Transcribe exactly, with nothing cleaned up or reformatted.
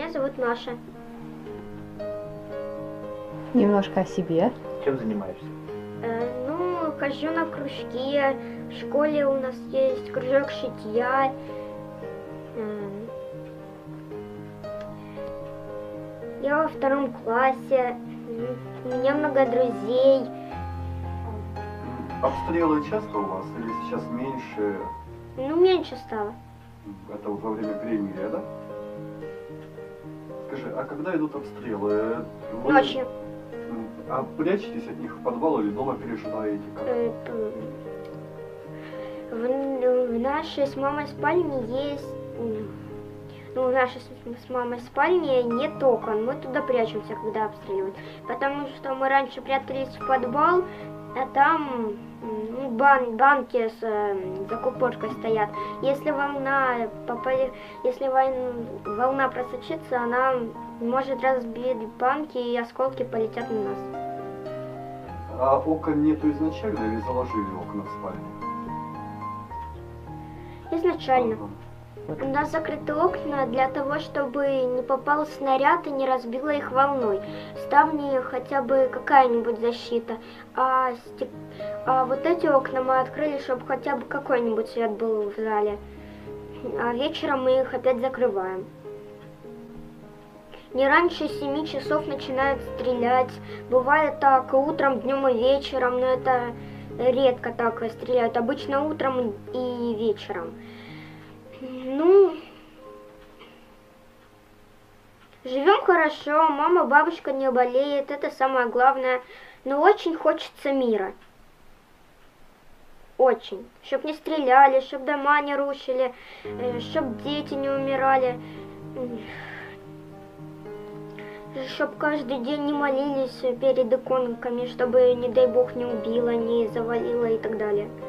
Меня зовут Маша. Немножко о себе. Чем занимаешься? Э, ну, хожу на кружки. В школе у нас есть кружок шитья. Э, я во втором классе. У меня много друзей. Обстрелы часто у вас или сейчас меньше? Ну, меньше стало. Это вот во время перемирия, да? Скажи, а когда идут обстрелы? Вы... Ночью. А прячетесь от них в подвал или дома пережидаете? Как? Э, В, в нашей с мамой спальне есть... Ну, в нашей с, с мамой спальне нет окон. Мы туда прячемся, когда обстреливают. Потому что мы раньше прятались в подвал, а там ну, бан, банки с э, закупоркой стоят. Если волна попали, если войн, волна просочится, она может разбить банки, и осколки полетят на нас. А окон нету изначально или заложили окна в спальне? Изначально. Ага. У нас закрыты окна для того, чтобы не попал снаряд и не разбило их волной. Ставни хотя бы какая-нибудь защита. А, степ... а вот эти окна мы открыли, чтобы хотя бы какой-нибудь свет был в зале. А вечером мы их опять закрываем. Не раньше семи часов начинают стрелять. Бывает так утром, днем и вечером, но это редко так стреляют. Обычно утром и вечером. Ну, живем хорошо, мама, бабушка не болеет, это самое главное. Но очень хочется мира. Очень. Чтоб не стреляли, чтоб дома не рушили, чтоб дети не умирали. Чтоб каждый день не молились перед иконками, чтобы, не дай бог, не убило, не завалило и так далее.